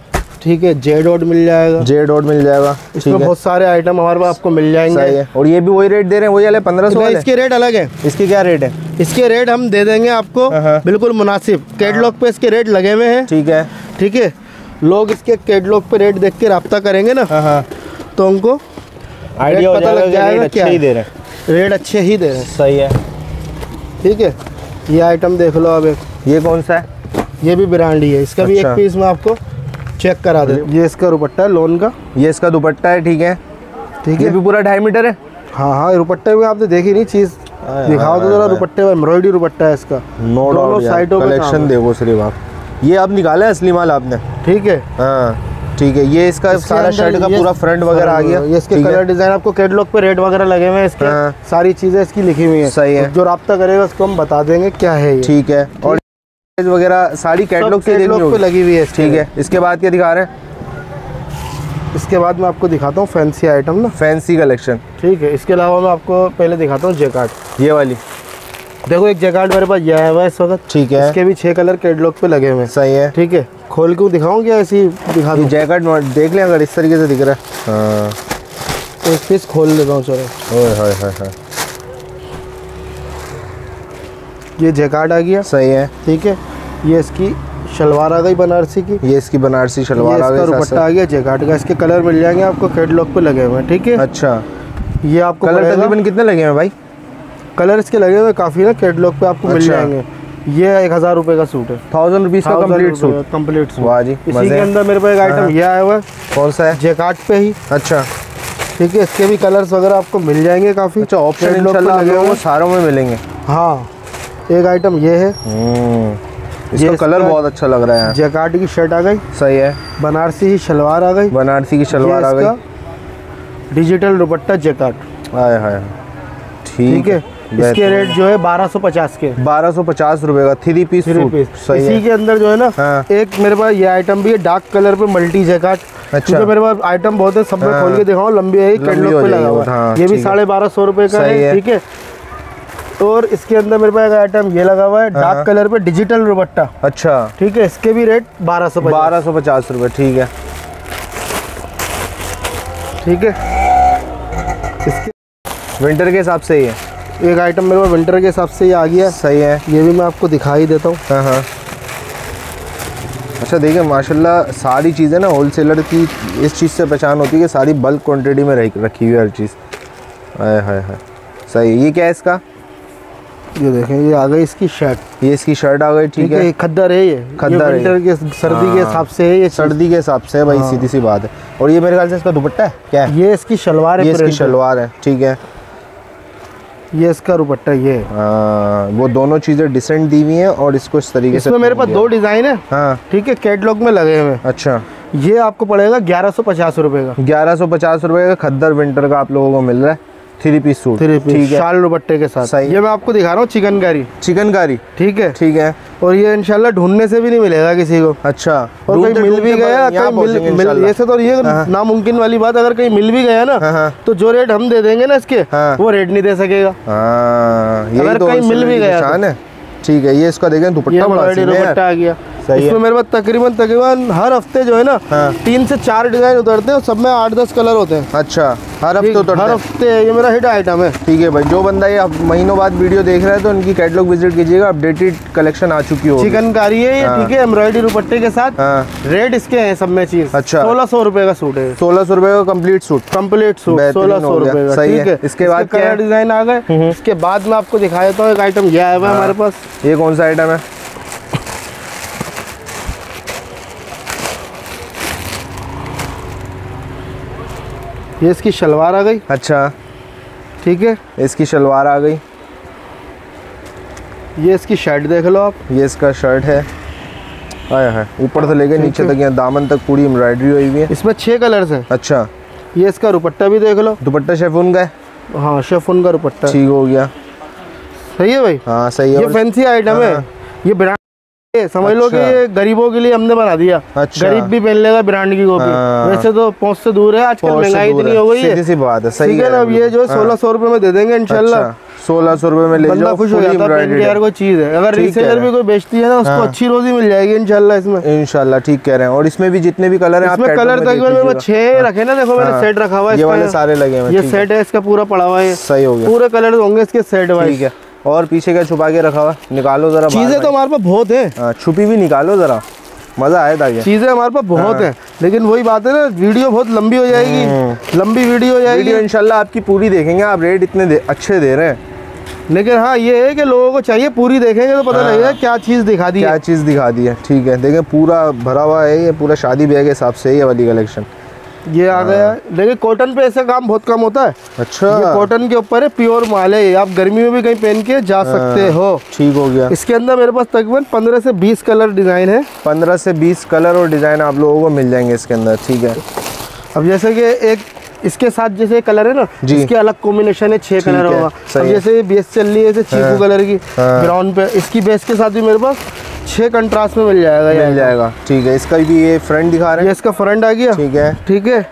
ठीक है, जे डॉट मिल जाएगा, जे डॉट मिल जाएगा। इसमें बहुत सारे आइटम हमारे पास आपको मिल जाएंगे। सही है। और ये भी वही रेट दे रहे हैं, वही वाले पंद्रह सौ वाले? इसके रेट अलग है। इसकी क्या रेट है? इसके रेट हम दे देंगे आपको बिल्कुल मुनासिब, कैटलॉग पे इसके रेट लगे हुए हैं। ठीक है, ठीक है, लोग इसके कैटलॉग पे रेट देख के रब्ता करेंगे ना, तो उनको आइडिया पता लग जाएगा क्या ही दे रहे हैं, रेट अच्छे ही दे रहे हैं। सही है। ठीक है, ये आइटम देख लो अब एक, ये कौन सा है? ये भी ब्रांड ही है, इसका भी एक पीस में आपको चेक करा दे। ये इसका दुपट्टा है लोन का, ये इसका दुपट्टा है। ठीक है, ठीक है, ये भी पूरा ढाई मीटर है। हाँ हाँ, दुपट्टे में आपने देखी नहीं चीज़, दिखाओ तो जरा दुपट्टे में, एम्ब्रॉयडरी दुपट्टा है इसका। नो डाउट, साइडों पे कलेक्शन देखो सिर्फ आप। ये अब निकाला है असली माल आपने? ठीक है, हाँ ठीक है। ये इसका सारा शर्ट का पूरा फ्रंट वगैरह आ गया। ये इसके कलर डिजाइन आपको कैटलॉग पे रेट वगैरह लगे हुए हैं इसके, सारी चीजें इसकी लिखी हुई हैं। सही है। जो राब्ता करेगा उसको हम बता देंगे क्या है ये। ठीक है, और वगैरह सारी कैटलॉग से पे लगी हुई है। ठीक है, इसके बाद क्या दिखा रहे हैं? इसके बाद मैं आपको दिखाता हूँ फैंसी आइटम ना, फैंसी कलेक्शन। ठीक है, इसके अलावा मैं आपको पहले दिखाता हूँ जैकार्ड। ये वाली देखो, एक जैकार्ड मेरे पास ये आया हुआ है इस वक्त। ठीक है, इसके भी छह कलर कैटलॉग पे लगे हुए हैं। सही है। ठीक है, खोल के दिखाऊं क्या ऐसी दिखा दूं? जैकेट देख लें अगर इस तरीके से दिख रहा है। हाँ, एक पीस खोल देता हूँ, चलो। ओए हाय हाय हाय, ये जैकार्ड आ गया। सही है। ठीक है, ये इसकी शलवार आ गई बनारसी की, ये इसकी बनारसी शलवार आ गई, दुपट्टा आ गया जैकार्ड का। इसके कलर मिल जाएंगे आपको कैटलॉग पे लगे हुए हैं। ठीक है, अच्छा, ये आपको कलर तकरीबन कितने लगे हैं भाई? कलर इसके लगे हुए काफी ना, कैटलॉग पे आपको मिल जाएंगे। ये एक हजार रुपए का सूट है, थाउजेंड रुपीज का कंप्लीट सूट। कंप्लीट सूट, वाह जी। इसी के अंदर मेरे पास एक आइटम ये आया हुआ है। कौन सा है? जैकार्ड पे ही। अच्छा, ठीक है, इसके भी कलर्स वगैरह आपको मिल जाएंगे काफी। अच्छा, ऑप्शन इंशाल्लाह लगे हुए सारों में मिलेंगे। हाँ, एक आइटम ये है, इसका कलर बहुत अच्छा लग रहा है। जैकार्ड की शर्ट आ गई। सही है। बनारसी ही शलवार आ गई, बनारसी की शलवार आ गई, डिजिटल दुपट्टा जैकार्ड। हाय हाय, ठीक है। इसके रेट जो है बारह सौ पचास के, बारह सौ पचास रुपए का थ्री पीस सूट। इसी के अंदर जो है ना, हाँ। एक मेरे पास ये आइटम भी है डार्क कलर पे मल्टी जैकार्ड। अच्छा, मेरे पास आइटम बहुत है, सब में खोल के दिखाऊं, लंबी है, कैटलॉग पे लगा हुआ है। ये भी साढ़े बारह सौ रुपए का है। ठीक है, और इसके अंदर मेरे पास एक आइटम ये लगा हुआ है डार्क कलर पे डिजिटल दुपट्टा। अच्छा, ठीक है, इसके भी रेट बारह सौ बारह सौ पचास रुपए। ठीक है, ठीक है, इसके विंटर के हिसाब से ही है। एक आइटम मेरे पास विंटर के हिसाब से ये आ गया। सही है, ये भी मैं आपको दिखा ही देता हूँ। हाँ हाँ, अच्छा देखिए माशाल्लाह सारी चीज़ें ना होलसेलर की इस चीज़ से पहचान होती है कि सारी बल्क क्वांटिटी में रखी हुई है हर चीज़। हाय हाय हाय, सही। ये क्या है इसका? ये देखें, ये आ गई इसकी शर्ट, ये इसकी शर्ट आ गई। ठीक है, खद्दर है, ये खद्दर विंटर के सर्दी के हिसाब से है, ये सर्दी के हिसाब से है भाई, सीधी सी बात है। और ये मेरे ख्याल से इसका दुपट्टा है क्या है? ये इसकी शलवार है, ये इसकी शलवार है। ठीक है, ये इसका दुपट्टा ये है। हाँ, वो दोनों चीज़ें डिसेंट दी हुई हैं और इसको इस तरीके से। इसमें मेरे पास दो डिज़ाइन है। हाँ, ठीक है, कैटलॉग में लगे हुए। अच्छा, ये आपको पड़ेगा ग्यारह सौ पचास रुपए का। ग्यारह सौ पचास रुपए का खद्दर विंटर का आप लोगों को मिल रहा है, three piece suit. Three piece शाल दुपट्टे के साथ। ये मैं आपको दिखा रहा हूँ चिकनकारी। चिकनकारी, ठीक है, ठीक है। और ये इंशाल्लाह ढूंढने से भी नहीं मिलेगा किसी को। अच्छा, और कहीं मिल भी गया, कहीं मिल, मिल ऐसे तो ये नामुमकिन वाली बात, अगर कहीं मिल भी गया ना, तो जो रेट हम दे देंगे ना इसके, वो रेट नहीं दे सकेगा। अगर कहीं मिल भी गया। ठीक है, ये इसका देखें दुपट्टा बड़ा दुपट्टा आ गया। इसमें मेरे पास तकरीबन तकरीबन हर हफ्ते जो है ना, हाँ। तीन से चार डिजाइन उतरते हैं, सब में आठ दस कलर होते हैं। अच्छा, हर हफ्ते उतरते हैं? हर हफ्ते, ये मेरा हिट आइटम है। ठीक है भाई, जो बंदा ये महीनों बाद वीडियो देख रहा है तो उनकी कैटलॉग विजिट कीजिएगा, अपडेटेड कलेक्शन आ चुकी हो। चिकनकारी है ये। हाँ। ठीक है, एम्ब्रॉयडरी दुपट्टे के साथ। हाँ। रेट इसके हैं सब में चीज। अच्छा, सोलह सौ रुपए का सूट है। सोलह सौ रुपए का कम्प्लीट सूट। कम्प्लीट सूट सोलह सौ रुपए का। ठीक है, इसके बाद क्या डिजाइन आ गए? इसके बाद मैं आपको दिखा देता हूँ एक आइटम ये आया हुआ है हमारे पास। ये कौन सा आइटम है? ये इसकी शलवार आ गई। अच्छा, ठीक है, इसकी शलवार आ गई। ये इसकी शर्ट देख लो आप, ये इसका शर्ट है। आया है, ऊपर से लेके नीचे तक, यहाँ दामन तक पूरी एम्ब्रॉयडरी हुई हुई है। इसमें छह कलर्स हैं। अच्छा, ये इसका दुपट्टा भी देख लो। दुपट्टा शेफून का है। हाँ, शेफून का दुपट्टा। ठीक हो गया, सही है भाई। हाँ सही है, ये फैंसी आइटम है, ये ब्रांड ये समझ लो कि ये गरीबों के लिए हमने बना दिया। अच्छा। गरीब भी पहन लेगा ब्रांड की कॉपी। हाँ। वैसे तो पहुंच से दूर है, आजकल महंगाई इतनी हो गई है। सीधी सी बात है, सही है ना। अब ये जो है सोलह सौ रुपए में दे देंगे इंशाल्लाह। सोलह सौ रुपए में ले बंदा जाओ, खुश हो जाता है। पेन के यार कोई चीज है, अगर रीसेलर भी कोई बेचती है ना उसको अच्छी रोजी मिल जाएगी इंशाल्लाह इसमें। इंशाल्लाह ठीक कह रहे हैं। और इसमें भी जितने भी कलर हैं, इसमें कलर तकरीबन छह रखे ना, देखो मैंने सेट रखा हुआ है, ये वाले सारे लगे हुए हैं। ये सेट है इसका पूरा पड़ा हुआ है, सही हो गया। पूरे कलर होंगे इसके सेट वाइज। ठीक है। और पीछे क्या छुपा के रखा हुआ, निकालो जरा। चीजें तो हमारे पास बहुत है, छुपी भी निकालो जरा, मजा आया था। चीजें हमारे पास बहुत है, लेकिन वही बात है ना, वीडियो बहुत लंबी हो जाएगी, लंबी वीडियो हो जाएगी। वीडियो इंशाल्लाह आपकी पूरी देखेंगे, आप रेट इतने दे, अच्छे दे रहे हैं। लेकिन हाँ ये है कि लोगों को चाहिए पूरी देखेंगे तो पता हाँ। लगेगा क्या चीज़ दिखा दी, क्या चीज़ दिखा दी है। ठीक है, देखें पूरा भरा हुआ है, ये पूरा शादी ब्याह के हिसाब से ये वाली कलेक्शन ये आ गया। लेकिन कॉटन पे ऐसा काम बहुत कम होता है। अच्छा, ये कॉटन के ऊपर है, प्योर माल है, आप गर्मी में भी कहीं पहन के जा सकते हो। ठीक हो गया। इसके अंदर मेरे पास तकरीबन पंद्रह से बीस कलर डिज़ाइन है। पंद्रह से बीस कलर और डिज़ाइन आप लोगों को मिल जाएंगे इसके अंदर। ठीक है। अब जैसे कि एक इसके साथ जैसे कलर है ना, इसके अलग कॉम्बिनेशन है, छह कलर होगा। अब जैसे बेस चल रही है चीकू कलर की ब्राउन पे, इसकी बेस के साथ भी मेरे पास छह कंट्रास्ट में मिल जाएगा। मिल जाएगा। ठीक है। इसका भी ये फ्रंट दिखा रहे हैं, ये इसका फ्रंट आ गया। ठीक है। ठीक है।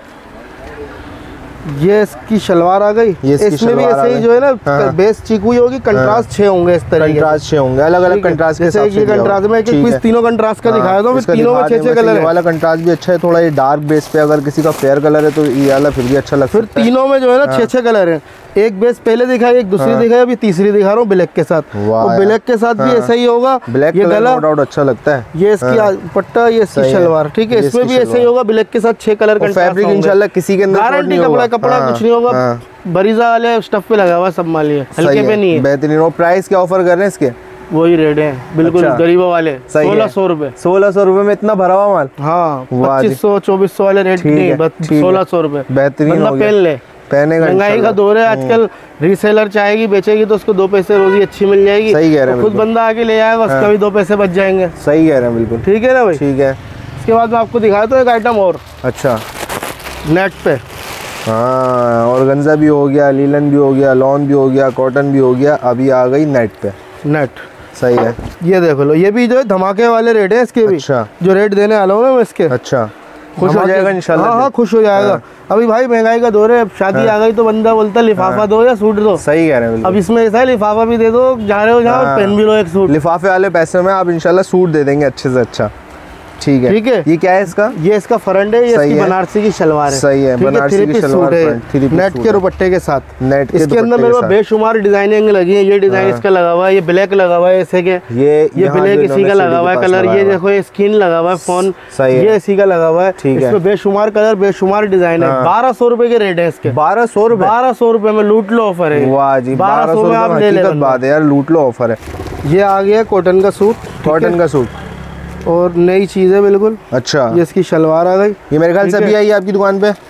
ये इसकी शलवार आ गई। इसमें भी ऐसे ही जो है ना, हाँ। बेस चीकू ही होगी, कंट्रास्ट छह होंगे इस तरीके। कंट्रास्ट छह होंगे, अलग अलग कंट्रास्ट के साथ। ये कंट्रास्ट में एक एक पीस तीनों कंट्रास्ट का दिखाया था, फिर तीनों में छह छह कलर है। वाला कंट्रास्ट भी अच्छा है, थोड़ा ये डार्क बेस पे अगर किसी का फेयर कलर है तो ये वाला फिर भी अच्छा लगता है। फिर तीनों में जो है ना छह छह कलर है, एक बेस पहले दिखाई, एक दूसरी दिखाई, अभी तीसरी दिखा रहा हूँ ब्लैक के साथ। और ब्लैक के साथ भी ऐसा ही होगा। ब्लैक ये गला नो डाउट अच्छा लगता है। ये इसकी पट्टा, ये इसकी शलवार। ठीक है। इसमें भी ऐसा ही होगा, ब्लैक के साथ छह कलर का फैब्रिक इंशाल्लाह किसी के अंदर गारंटी कपड़ा कपड़ा कुछ नहीं होगा। बरीजा वाले स्टफ पे लगा हुआ सब माल, ये हल्के पे नहीं है। बेहतरीन। और प्राइस क्या ऑफर कर रहे हैं इसके? वही रेट है बिल्कुल। अच्छा। गरीबों वाले सोलह सौ रुपए सोलह सौ रुपए में इतना भरा हुआ माल। हाँ, पच्चीस सौ चौबीस सौ वाले रेट नहीं, सोलह सौ रुपए। बेहतरीन। पहन ले, पहने का महंगाई का दौर है आजकल, रीसेलर चाहेगी बेचेगी तो उसको दो पैसे रोजी अच्छी मिल जाएगी। सही कह रहे हैं। खुद बंदा आके ले जाएगा, उसका भी दो पैसे बच जाएंगे। सही कह रहे हैं बिल्कुल। ठीक है ना भाई। ठीक है। इसके बाद मैं आपको दिखाया तो एक आइटम और। अच्छा। नेट पे, हाँ, और गंजा भी हो गया, लीलन भी हो गया, लॉन भी हो गया, कॉटन भी हो गया, अभी आ गई नेट पे। नेट सही है। ये देखो लो, ये भी जो है धमाके वाले रेट है इसके भी। अच्छा। जो रेट देने वाला हूँ ना मैं इसके। अच्छा। खुश हो जाएगा इंशाल्लाह। हाँ हाँ खुश हो जाएगा। हाँ। अभी भाई महंगाई का दौर है, अब शादी हाँ। आ गई तो बंदा बोलता लिफाफा हाँ। दो या सूट दो। सही कह रहे हैं। अब इसमें ऐसा है, लिफाफा भी दे दो, जा रहे हो जहाँ हाँ। पहन भी लो एक सूट। लिफाफे वाले पैसे में आप इंशाल्लाह सूट दे देंगे अच्छे से अच्छा। ठीक है। ठीक है। ये क्या है इसका? ये इसका फ्रंट है, ये इसकी बनारसी की शलवार है। सही है। बनारसी की शलवार है, नेट के दुपट्टे के साथ। नेट के इसके अंदर मेरे पास बेशुमार डिजाइनिंग लगी है। ये डिजाइन इसका लगा हुआ है, ये ब्लैक लगा हुआ है ऐसे के, ये ये ब्लैक इसी का लगा हुआ है कलर। ये देखो ये स्किन लगा हुआ है फोन, ये इसी का लगा हुआ है। इसमें बेशुमार कलर, बेशुमार डिजाइन है। बारह सौ रुपए के रेट है इसके। बारह सौ रुपए बारह सौ रुपए में लूट लो ऑफर है। वाह जी, बारह सौ में आप ले ले। बात है यार, लूट लो ऑफर है। ये आ गया कॉटन का सूट। कॉटन का सूट और नई चीज़ है बिल्कुल। अच्छा। ये इसकी शलवार आ गई। ये मेरे ख्याल से अभी आई है आपकी दुकान पे?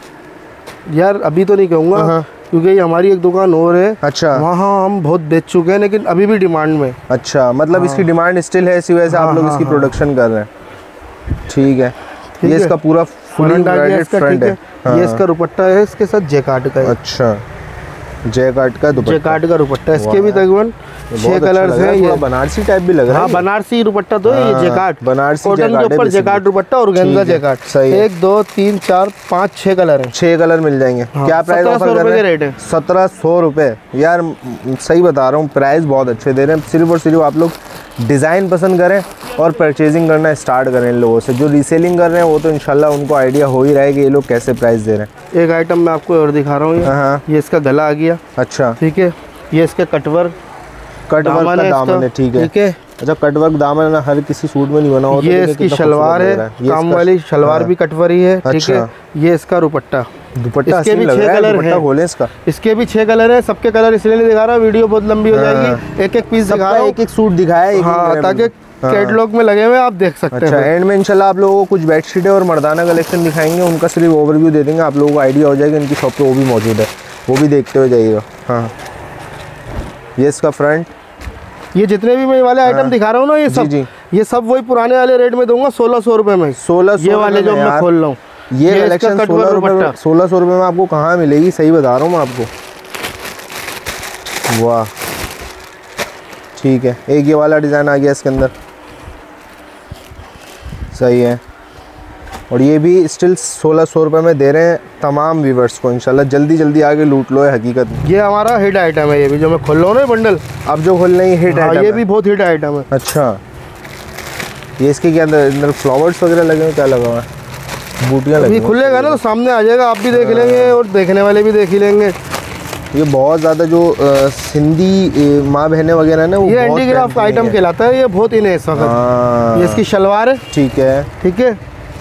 यार अभी तो नहीं कहूँगा, क्योंकि ये हमारी एक दुकान और है। अच्छा। वहाँ हम बहुत बेच चुके हैं, लेकिन अभी भी डिमांड में। अच्छा, मतलब हाँ। इसकी डिमांड स्टिल है, इसी वजह से आप लोग इसकी प्रोडक्शन कर रहे हैं। ठीक है। ये इसका पूरा फ्रंट आ गया इसका। ठीक है। ये इसका दुपट्टा है, इसके साथ जैकार्ड का। अच्छा, जैकार्ड का दुपट्टा। जैकार्ड का दुपट्टा। इसके भी तकरीबन छह कलर्स हैं। ये बनारसी टाइप भी लग रहा है। हाँ, बनारसी दुपट्टा तो है। ये जैकार्ड, बनारसी कॉटन के ऊपर जैकार्ड दुपट्टा और गेंजा जैकार्ड। सही। एक दो तीन चार पाँच छह कलर हैं। छह कलर मिल जाएंगे। क्या प्राइस ऑफर कर रहे हैं? सत्रह सौ रुपये। यार सही बता रहा हूँ, प्राइस बहुत अच्छे दे रहे हैं। सिर्फ और सिर्फ आप लोग डिज़ाइन पसंद करें और परचेजिंग करना स्टार्ट करें इन लोगों से। जो रीसेलिंग कर रहे हैं वो तो इंशाल्लाह उनको आइडिया हो ही रहा है कि ये लोग कैसे प्राइस दे रहे हैं। एक आइटम मैं आपको और दिखा रहा हूँ। ये, ये इसका गला आ गया। अच्छा। ठीक है। ये इसका कटवर्क कटवर्क का दामन है। ठीक है। ठीक है। अच्छा, कटवर्क दामन है, हर किसी सूट में नहीं बना होता। ये इसकी शलवार है, काम वाली शलवार भी कटवरी है। ठीक है। ये इसका दुपट्टा। दुपट्टा इसके भी छह कलर हैं। खोलें इसका। इसके भी छह कलर हैं। सबके कलर इसलिए नहीं दिखा रहा, वीडियो बहुत लंबी हो जाएगी। एक एक पीस दिखा रहा हूं, एक एक सूट दिखाया है, ताकि कैटलॉग में लगे हुए आप देख सकते हैं। अच्छा, एंड में इंशाल्लाह आप लोगों को कुछ बेडशीट और मर्दाना कलेक्शन दिखाएंगे, उनका सिर्फ ओवरव्यू दे देंगे, आप लोगों को आइडिया हो जाएगा इनकी शॉप पे वो भी मौजूद है, वो भी देखते हुए जाइएगा। हाँ, ये इसका फ्रंट। ये जितने भी मैं वाले आइटम दिखा रहा हूँ ना, ये सब जी, ये सब वही पुराने वाले रेट में दूंगा, सोलह सौ रुपए में। सोलह ये वाले जो मैं खोल रहा हूँ, ये कलेक्शन सोलह रुपए सोलह सौ रुपये में आपको कहाँ मिलेगी, सही बता रहा हूँ मैं आपको। वाह, ठीक है। एक ये वाला डिज़ाइन आ गया इसके अंदर, सही है। और ये भी स्टिल सोलह सौ रुपये में दे रहे हैं तमाम व्यूवर्स को। इंशाल्लाह जल्दी जल्दी आगे लूट लो है हकीकत में। ये हमारा हिट आइटम है, ये भी जो मैं खोल रहा हूँ ना बंडल, अब जो खोल रहे हैं हिट हाँ, आइटम ये भी बहुत हिट आइटम है। अच्छा, ये इसके क्या अंदर अंदर फ्लावर्स वगैरह लगे हैं, क्या लगा हुआ है? बूटियाँ लगी ये खुलेगा ना तो सामने आ जाएगा, आप भी देख लेंगे और देखने वाले भी देख ही लेंगे। ये बहुत ज़्यादा जो आ, सिंधी माँ बहनें वगैरह ना वो ये बहुत हैंडीक्राफ्ट पहनती आइटम हैं। कहलाता है, ये बहुत इन है इस वक्त। हाँ, ये इसकी शलवार है, ठीक है। ठीक है।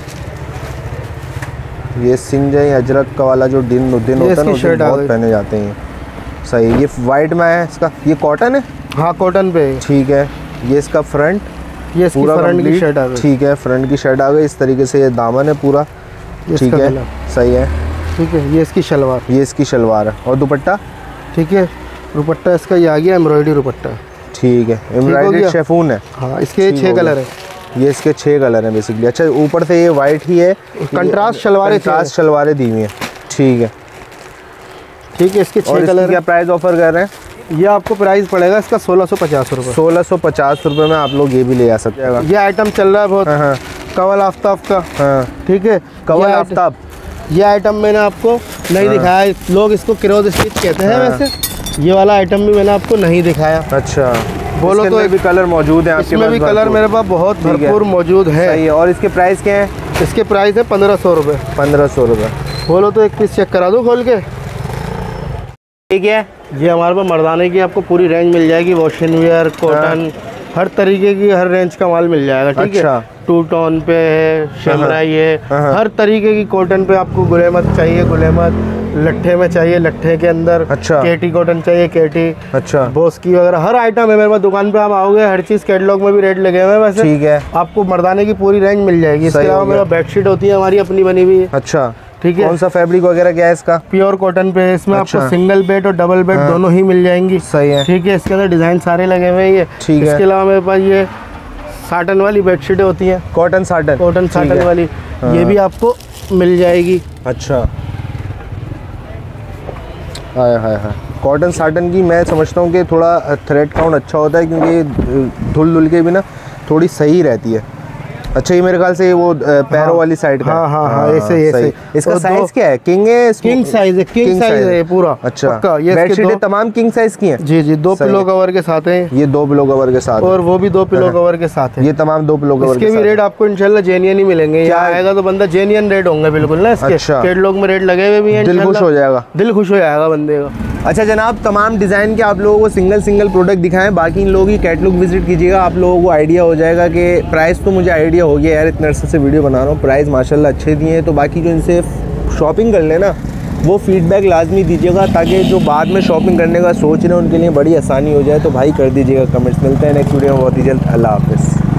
ये सिंजई अजरक का वाला जो दिन दिन ये होता है ना इसकी उसमें शर्ट आ बहुत गई। पहने जाते हैं। सही, ये वाइट में है इसका, ये कॉटन है, हाँ कॉटन पे है। ठीक है। ये इसका फ्रंट ये इसकी पूरा फ्रंट की complete, शर्ट आ गई, ठीक है, फ्रंट की शर्ट आ गई। इस तरीके से ये दामन है पूरा, ये ठीक इसका है, गला, सही है, ठीक है। ये इसकी शलवार, ये इसकी शलवार है। और दुपट्टा, ठीक है। दुपट्टा इसका ये आ गया एम्ब्रॉयडरी दुपट्टा, ठीक है, एम्ब्रॉयडर्ड गया? शेफून है। हाँ इसके ठीक छह हो कलर गया। है। ये इसके छह कलर हैं बेसिकली। अच्छा, ऊपर से ये वाइट ही है, कंट्रास्ट शलवारें कंट्रास्ट शलवारें दी हुई हैं, ठीक है। ठीक है, इसके और छह इसकी कलर क्या प्राइस ऑफर कर रहे हैं? है। ये आपको प्राइस पड़ेगा इसका सोलह सौ पचास रुपये। सोलह सौ पचास रुपये में आप लोग ये भी ले जा सकते हैं। ये आइटम चल रहा है बहुत, हाँ हाँ कवल आफ्ताब का, हाँ, ठीक है। कवल ये आफ्ताब, ये आइटम मैंने आपको नहीं दिखाया, लोग इसको क्रोध स्टिच कहते हैं हाँ। वैसे। ये वाला आइटम भी मैंने आपको नहीं दिखाया। अच्छा, बोलो इसके तो अंदर भी कलर मौजूद हैं आपके इसमें पास? भी कलर भरपूर। मेरे पास बहुत ठीक है। भरपूर मौजूद है। सही है। और इसके प्राइस क्या है? इसके प्राइस है पंद्रह सौ रुपये। पंद्रह सौ रुपये। बोलो तो एक पीस चेक करा दूँ खोल के। ठीक है, ये हमारे पास मर्दाने की आपको पूरी रेंज मिल जाएगी, वॉशिंग वेयर, कॉटन, हर तरीके की हर रेंज का माल मिल जाएगा, ठीक अच्छा। है। टू टोन पे है, शमराई है, हाँ। हर तरीके की कॉटन पे आपको गुलेमत चाहिए, गुलेमत लट्ठे में चाहिए, लट्ठे के अंदर अच्छा। केटी कॉटन चाहिए, केटी, अच्छा, बोस्की वगैरह हर आइटम है मेरे पास। दुकान पे आप आओगे, हर चीज़ कैटलॉग में भी रेट लगे हुए हैं वैसे, ठीक है, आपको मर्दाने की पूरी रेंज मिल जाएगी। इसके सही हो अलावा गया। मेरा बेडशीट होती है हमारी अपनी बनी हुई है, अच्छा, ठीक है। कौन सा फैब्रिक वगैरह क्या है इसका? प्योर कॉटन पे है, इसमें अच्छा। आपको सिंगल बेड और डबल बेड हाँ। दोनों ही मिल जाएंगी, सही है, ठीक है। इसके अंदर डिज़ाइन सारे लगे हुए हैं ये, ठीक है। इसके अलावा मेरे पास ये साटन वाली बेडशीटें होती हैं, कॉटन साटन, कॉटन ठीक साटन है। वाली, हाँ। ये भी आपको मिल जाएगी। अच्छा, हाय हाय हाय। कॉटन साटन की मैं समझता हूँ कि थोड़ा थ्रेड काउंट अच्छा होता है, क्योंकि धुल धुल के भी ना थोड़ी सही रहती है। अच्छा, ये मेरे ख्याल से वो पैरों हाँ, वाली साइड का है। हाँ हाँ हाँ, ऐसे सही। ऐसे। इसका और दो- साइज क्या है? किंग है? किंग साइज है, किंग साइज है ये पूरा। अच्छा, पक्का। ये इसके बेडशीटें दो- तमाम किंग साइज की हैं? जी जी, दो सही पिलो है। कवर के साथ हैं, ये दो पिलो कवर के साथ, और वो भी दो पिलो कवर के साथ है। ये तमाम दो पिलो कवर इसके के भी साथ रेट आपको इंशाल्लाह जेन्युइन ही मिलेंगे। क्या यहाँ है? आएगा तो बंदा जेन्युइन रेट होंगे बिल्कुल ना इसके। अच्छा। कैटलॉग में रेट लगे हुए भी हैं, दिल खुश इंशाल्लाह। हो जाएगा, दिल खुश हो जाएगा बंदे का। अच्छा जनाब, तमाम डिज़ाइन के आप लोगों को सिंगल सिंगल प्रोडक्ट दिखाएं, बाकी इन लोगों की कैटलॉग विजिट कीजिएगा, आप लोगों को आइडिया हो जाएगा कि प्राइस तो मुझे आइडिया हो गया यार, इतने अरसे से वीडियो बना रहा हूँ, प्राइस माशाल्लाह अच्छे दिए हैं। तो बाकी जो इनसे शॉपिंग कर लेना वो फीडबैक लाजमी दीजिएगा, ताकि जो बाद में शॉपिंग करने का सोच रहे हैं उनके लिए बड़ी आसानी हो जाए। तो भाई कर दीजिएगा कमेंट्स। मिलते हैं नेक्स्ट वीडियो में बहुत ही जल्द। अल्लाह हाफ़िज़।